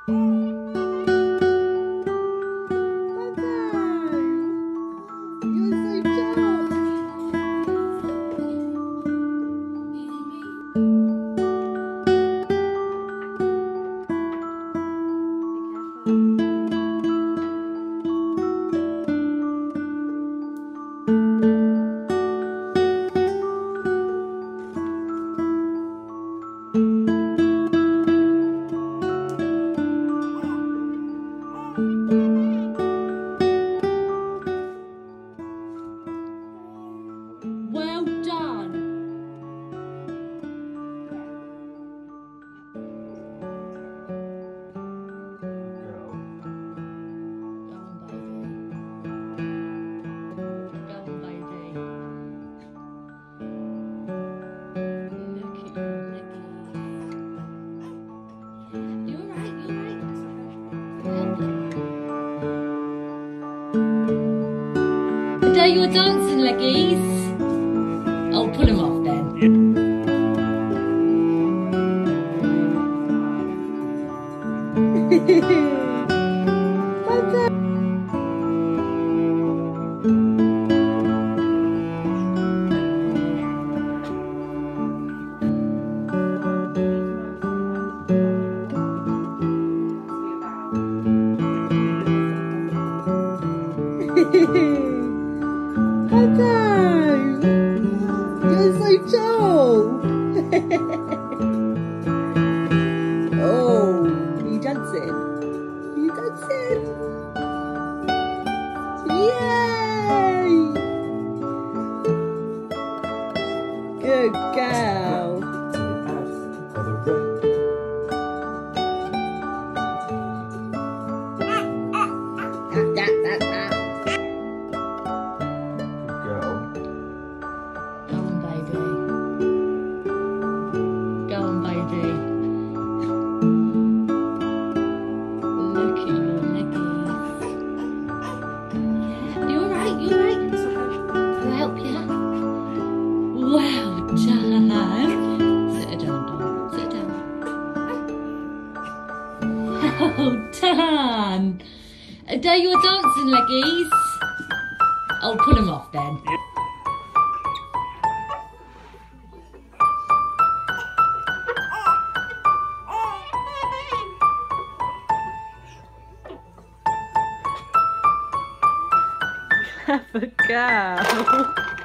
Well done. Go on, baby. Look at your leggies. You alright? You alright? Are you dancing, leggies? Oh, pull them off then. Hello! You're so tall! Oh, are you dancing? Are you dancing? Yay! Good girl! Well done. Sit down, darling. Sit down. Well done. Are you dancing, leggies? Oh, pull them off then. Clever girl.